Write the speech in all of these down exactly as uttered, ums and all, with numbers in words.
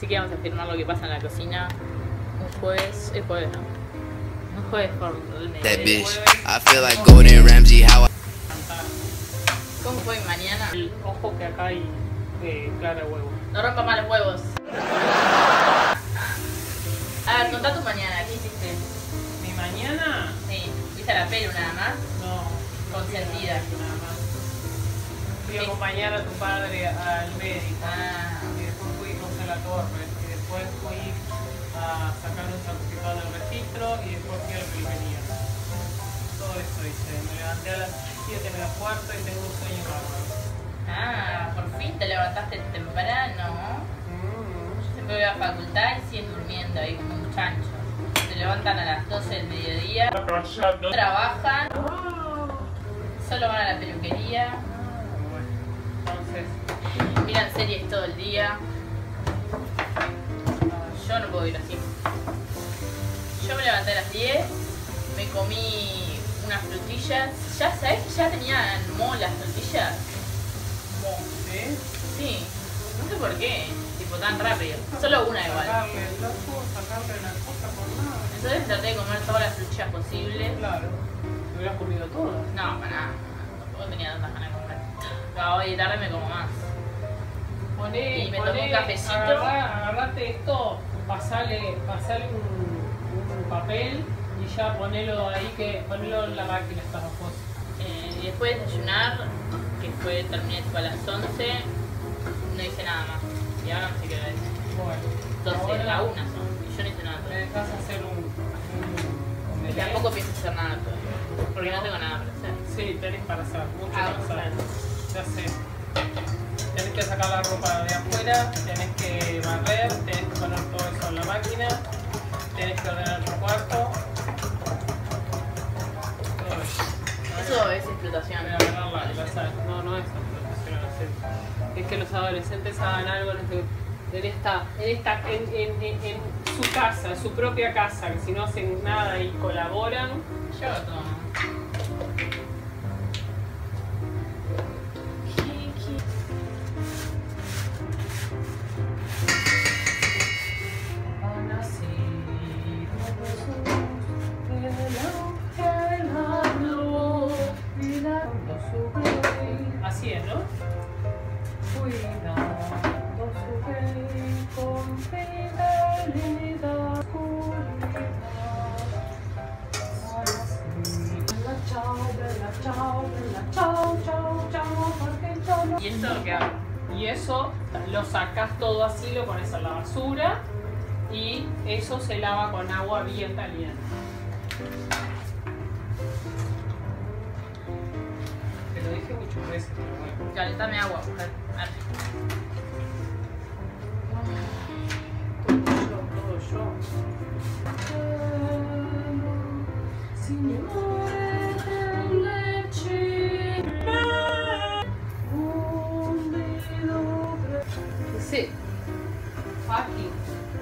Así que vamos a filmar lo que pasa en la cocina un jueves, es jueves, ¿no? Un jueves por el mediodía. I feel like Gordon Ramsay, how I... ¿Cómo fue mañana? El ojo que acá hay de clara de huevo. No rompa más los huevos. A ver, contá tu mañana, ¿qué hiciste? ¿Mi mañana? Sí, ¿viste a la pelu nada más? No. Consentida. Nada más. Fui a acompañar a tu padre al médico. Ah. Y después fuimos a la torre. Y después fui a sacar un certificado del registro y después fui a la peluquería. Todo eso hice. Me levanté a las siete menos cuarto y tengo un sueño bárbaro. Ah, por fin te levantaste temprano. Mm. Yo siempre voy a la facultad y siguen durmiendo ahí como un chancho. Se levantan a las doce del mediodía, trabajan, solo van a la peluquería, Entonces, miran series todo el día. Yo no puedo ir así. Yo me levanté a las diez, me comí unas frutillas. ¿Ya sabes que ya tenían mo las frutillas? Mo. ¿sí? Sí, no sé por qué, tipo tan rápido. Solo una igual. Sacarle el loco, sacarle la cosa por nada. Entonces traté de comer todas las frutillas posibles. Claro. ¿Te hubieras comido todas? No, para nada. Tampoco tenía tantas ganas de comer. Pero hoy de tarde me como más. Poné, Y me poné, tomé un cafecito. Agarrá, agarrate esto, pasale, pasale un, un papel y ya ponelo ahí, que ponelo en la máquina estas dos cosas. Eh, y después de desayunar, que fue, terminé tipo a las once, no hice nada más. Y ahora no sé qué hora es. Bueno, doce, ahora la una son. Y yo no hice nada me todavía. dejas hacer un, un Y omelette. tampoco pienso hacer nada todavía. Porque no tengo nada para hacer. Sí, tenés para hacer, mucho Ah, para hacer. Ya sé. Tenés que sacar la ropa de afuera, tenés que barrer, tenés que poner todo eso en la máquina, tenés que ordenar tu cuarto. Todo eso. Eso es explotación. Voy a agarrar la, la sal. No, no es explotación adolescente. Es que los adolescentes hagan algo en, este- en esta, en, esta en, en, en, en su casa, en su propia casa, que si no hacen nada y colaboran. Yo lo tomo. Así es, ¿no? Cuidado su rey con fidelidad, oscuridad. Así, la chao, la chao, la chao, chao, chao, porque yo no... ¿Y esto lo que hago? Y eso lo sacas todo así, lo pones a la basura y eso se lava con agua bien caliente. Te lo dije muchas veces, pero bueno. Calentame agua, mujer. A ver. Todo yo, todo yo. Si me muere de leche, hundido. Sí. Fucking.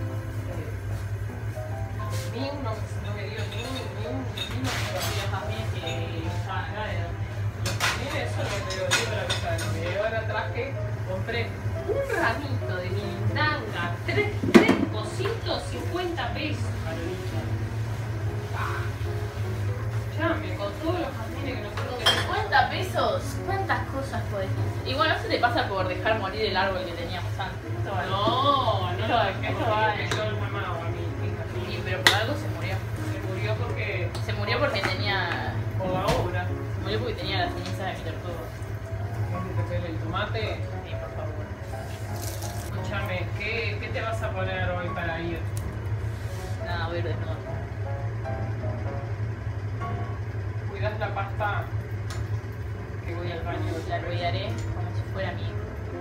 Ni uno, no me dio ni un, ni un, ni una fotografía más bien que estaban acá. Los jazmines, eso lo veo yo la mesa de novia. Y ahora traje, compré un ramito de milindanga, tres, tres, doscientos cincuenta pesos, Carolina. Ah. Ya, me con todos los jazmines que nosotros tenemos. cincuenta pesos, ¿cuántas cosas podés hacer? Igual no se te pasa por dejar morir el árbol que teníamos antes. Esto vale. No, no Esto lo vale, dejé esto porque vale. yo el mamá a mi hija. Sí, pero por algo se murió. Se murió porque, Se murió porque tenía. por la obra. Se murió porque tenía las cenizas de mi tortuga. ¿Quieres que te pele el tomate? Sí, por favor. Escúchame, ¿qué, ¿qué te vas a poner hoy para ir? Nada, voy a ir desnudo. ¿Cuidas la pasta que voy al baño? La cuidaré como si fuera mi hijo.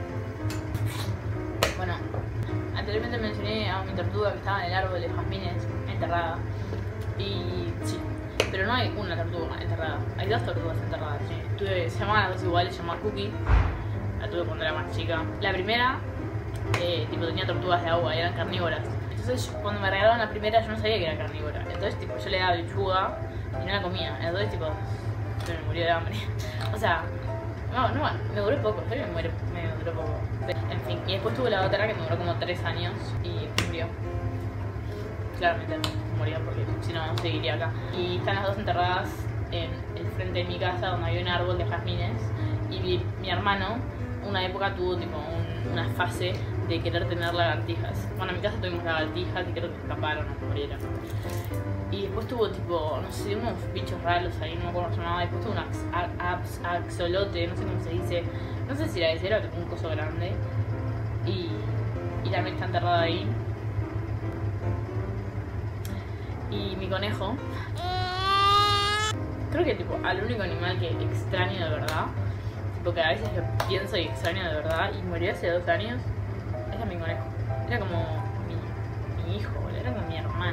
Bueno, anteriormente mencioné a mi tortuga que estaba en el árbol de jazmines enterrada. Y sí, pero no hay una tortuga enterrada, hay dos tortugas enterradas. Sí. Tuve, se llamaban las dos iguales, se llamaba Cookie. La tuve cuando era más chica. La primera, eh, tipo, tenía tortugas de agua y eran carnívoras. Entonces yo, cuando me regalaron la primera yo no sabía que era carnívora. Entonces tipo, yo le daba lechuga y no la comía. Entonces tipo, se me murió de hambre. O sea, no, no, me duró poco, pero me, muero, me duró poco. En fin. Y después tuve la otra que me duró como tres años y murió. Claramente murió porque si no, no seguiría acá. Y están las dos enterradas en el frente de mi casa donde había un árbol de jazmines. Y mi, mi hermano, una época tuvo tipo un, una fase de querer tener lagartijas. Bueno, en mi casa tuvimos lagartijas y creo que escaparon o murieron. Y después tuvo tipo, no sé, unos bichos raros ahí, no me acuerdo cómo se llamaba. Después tuvo un ax, ax, axolote, no sé cómo se dice. No sé si era ese, era un coso grande. Y, y también está enterrado ahí. Y mi conejo, creo que tipo al único animal que extraño de verdad, tipo que a veces lo pienso y extraño de verdad, y murió hace dos años, era mi conejo. Era como mi, mi hijo, era como mi hermano.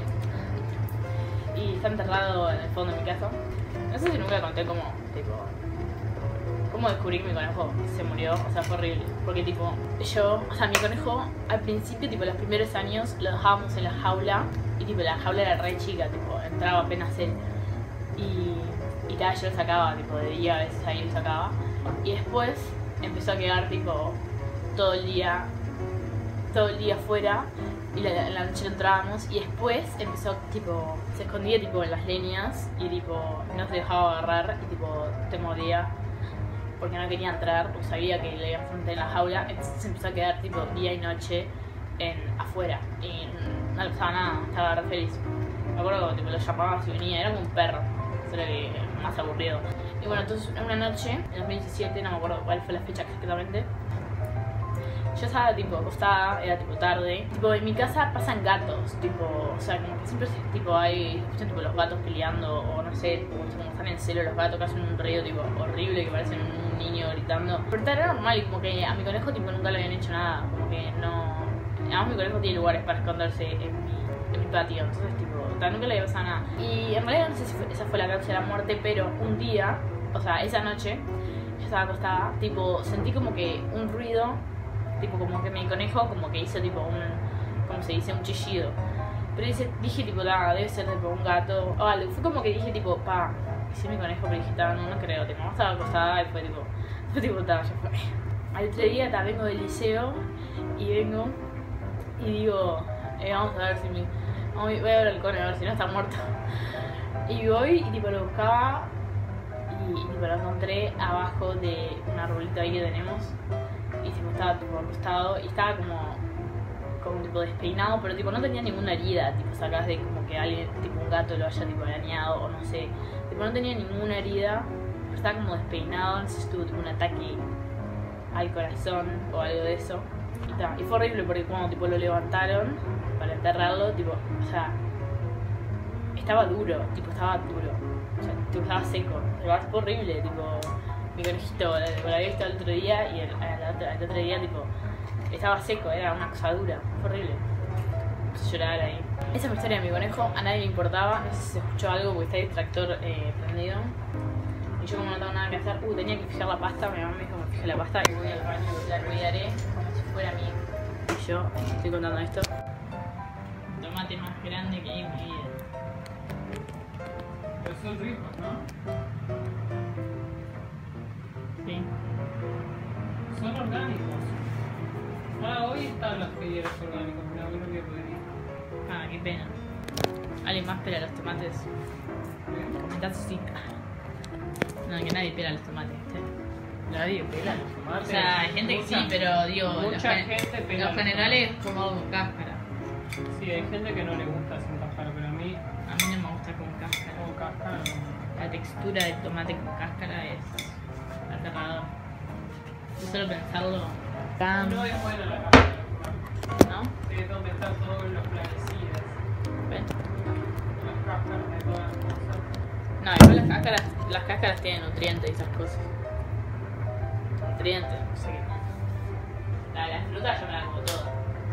Y está enterrado en el fondo de mi casa. No sé si nunca conté cómo, tipo, cómo descubrí que mi conejo se murió. O sea, fue horrible. Porque tipo, yo, o sea, mi conejo al principio, tipo, los primeros años lo dejábamos en la jaula. Y tipo, la jaula era re chica, tipo, entraba apenas él. Y, y cada yo lo sacaba, tipo, de día a veces ahí lo sacaba. Y después empezó a quedar, tipo, todo el día, todo el día afuera. Y la, la, la noche lo entrábamos. Y después empezó, tipo, se escondía, tipo, en las leñas. Y, tipo, no se dejaba agarrar. Y, tipo, te mordía. Porque no quería entrar, porque sabía que le iba a enfrentar en la jaula. Entonces se empezó a quedar, tipo, día y noche en, afuera. Y no le pasaba nada, estaba re feliz. Me acuerdo que tipo, lo llamaba si venía, era como un perro. Eso era que más aburrido. Y bueno, entonces una noche, en dos mil diecisiete, no me acuerdo cuál fue la fecha exactamente, yo estaba tipo acostada, era tipo tarde. Tipo, en mi casa pasan gatos, tipo, o sea, como que siempre tipo hay, escuchan tipo los gatos peleando, o no sé, como, como están en celo los gatos que hacen un ruido tipo horrible, que parecen un niño gritando. Pero era normal, y como que a mi conejo tipo nunca le habían hecho nada, como que no. Además mi conejo tiene lugares para esconderse en mi, en mi patio, entonces tipo, nunca le había pasado nada. Y en realidad no sé si fue, esa fue la causa de la muerte, pero un día, o sea, esa noche, yo estaba acostada, tipo, sentí como que un ruido, tipo como que mi conejo como que hizo tipo un, como se dice, un chillido. Pero dije, dije tipo, nada, debe ser tipo un gato o algo. Fue como que dije tipo, pa, hice mi conejo, pero dije, no, no creo, tipo, estaba acostada y fue tipo, fue tipo, ta, ya fue. Al otro día ta, vengo del liceo y vengo y digo, eh, vamos a ver si mi, voy a ver el conejo, a ver si no está muerto. Y voy y tipo lo buscaba y, y tipo lo encontré abajo de un arbolito ahí que tenemos. Y tipo, estaba tipo acostado y estaba como, como tipo despeinado, pero tipo no tenía ninguna herida, tipo sacás de como que alguien, tipo un gato lo haya tipo arañado o no sé, tipo no tenía ninguna herida, pero estaba como despeinado, no sé si tuvo tipo un ataque al corazón o algo de eso. Y, ta, y fue horrible porque cuando tipo lo levantaron para enterrarlo, tipo, o sea, estaba duro, tipo estaba duro, o sea, tipo estaba seco, fue horrible, tipo. Mi conejito lo había visto el otro día y el, el, otro, el otro día tipo estaba seco, era una cosa dura, fue horrible. Empecé a llorar ahí. Esa es mi historia de mi conejo, a nadie le importaba, no sé si se escuchó algo porque está el distractor eh, prendido. Y yo como no tengo nada que hacer, uh, tenía que fijar la pasta, mi mamá me dijo que me fije la pasta y voy al baño y la cuidaré como si fuera mío. Y yo estoy contando esto. El tomate más grande que hay en mi vida. Pero son ricos, ¿no? Sí. Son orgánicos. Ah, hoy están los pedidos orgánicos, pero a mí no voy a poder ir. Ah, qué pena. ¿Alguien más pela los tomates? Comentad si sí. No, que nadie pela los tomates, ¿sí? Nadie pela los tomates. O sea, hay gente que sí, pero digo, mucha los, gente pela los generales como con cáscara. Sí, hay gente que no le gusta sin cáscara, pero a mí, A mí no me gusta con cáscara. con cáscara no. La textura del tomate con cáscara es aterrador. Yo solo pensarlo. No es buena la cáscara, ¿No? es donde están todos los plaguicidas. ¿Ven? Las cáscaras de todas las cosas. No, igual las cáscaras, las cáscaras tienen nutrientes y esas cosas. Nutrientes, no sé qué. La, las frutas yo me las como todas.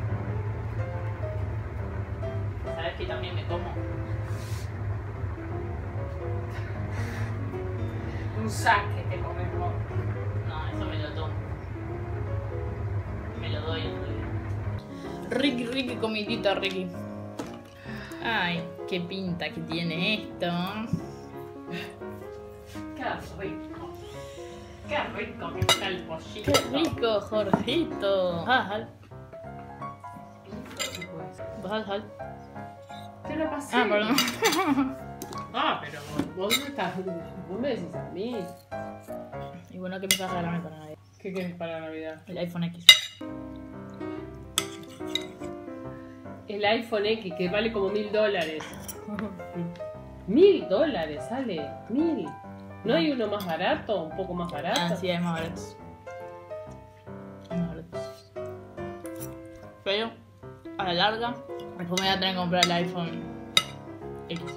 ¿Sabes qué también me como? Un saque te comes vos. No, eso me lo tomo. Me lo doy en realidad. Ricky, Ricky, comidita, Ricky. Ay, qué pinta que tiene esto. Qué rico. Qué rico que está el pollito. ¡Qué rico, Jorgito! Jal. Jal, jal. Te lo pasé. Ah, perdón. Ah, pero vos estás. Vos me decís a mí. Y bueno, ¿qué me vas a regalarme para Navidad? ¿Qué querés para Navidad? El iPhone X. El iPhone X, que vale como mil dólares. Mil dólares sale. Mil. ¿No hay uno más barato? ¿Un poco más barato? Ah, sí, hay más baratos. Hay más baratos. Pero, a la larga, después me voy a tener que comprar el iPhone X.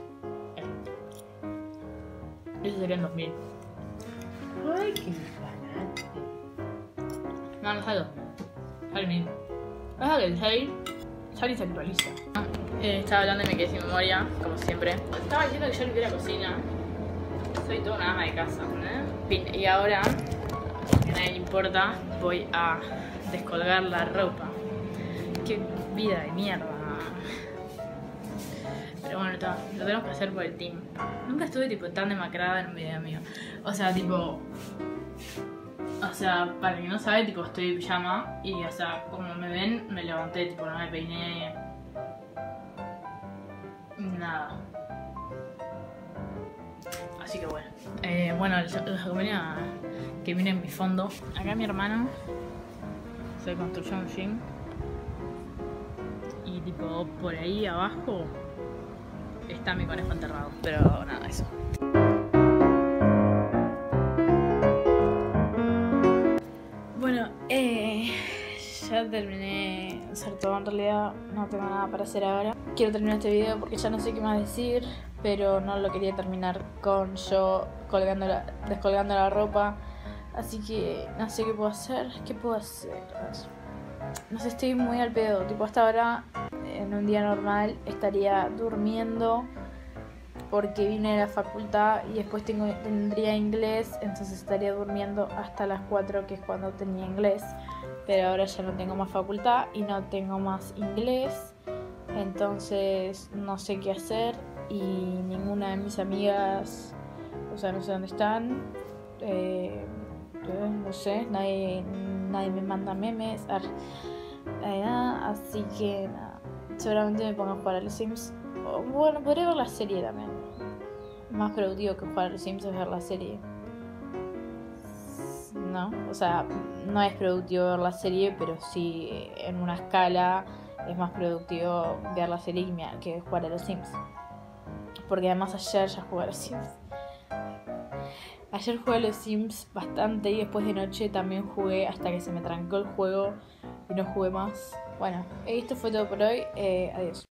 Eso serían dos mil. Ay, qué disparate. No, no sale dos mil. Sale mil. Pasa que el seis sale y se actualiza. Eh, estaba hablando y me quedé sin memoria, como siempre. Estaba diciendo que yo limpié la cocina. Soy toda una ama de casa, ¿eh? Fin, y ahora, que a nadie le importa, voy a descolgar la ropa. Qué vida de mierda. Pero bueno, está, lo tenemos que hacer por el team. Nunca estuve tipo tan demacrada en un video mío. O sea, tipo... O sea, para quien no sabe, tipo, estoy en pijama y, o sea, como me ven, me levanté, tipo, no me peiné. Nada. Así que bueno. Eh, bueno, les, les recomiendo que miren mi fondo. Acá mi hermano se construyó un gym. Y tipo, por ahí abajo está mi conejo enterrado. Pero nada, eso. Bueno, eh, ya terminé de hacer todo. En realidad no tengo nada para hacer ahora. Quiero terminar este video porque ya no sé qué más decir, pero no lo quería terminar con yo colgando la, descolgando la ropa. Así que no sé qué puedo hacer. ¿Qué puedo hacer? No sé, estoy muy al pedo. Tipo, hasta ahora, en un día normal, estaría durmiendo porque vine de la facultad y después tengo, tendría inglés, entonces estaría durmiendo hasta las cuatro, que es cuando tenía inglés. Pero ahora ya no tengo más facultad y no tengo más inglés, entonces no sé qué hacer y ninguna de mis amigas, o sea, no sé dónde están, eh, no sé, nadie, nadie me manda memes, ar, eh, nada, así que nada, seguramente me pongo a jugar a los Sims. O, bueno, podría ver la serie también. Más productivo que jugar a los Sims es ver la serie. No, o sea, no es productivo ver la serie, pero sí en una escala es más productivo ver la serie que jugar a los Sims. Porque además ayer ya jugué a los Sims. Ayer jugué a los Sims bastante y después de noche también jugué hasta que se me trancó el juego y no jugué más. Bueno, esto fue todo por hoy. Eh, adiós.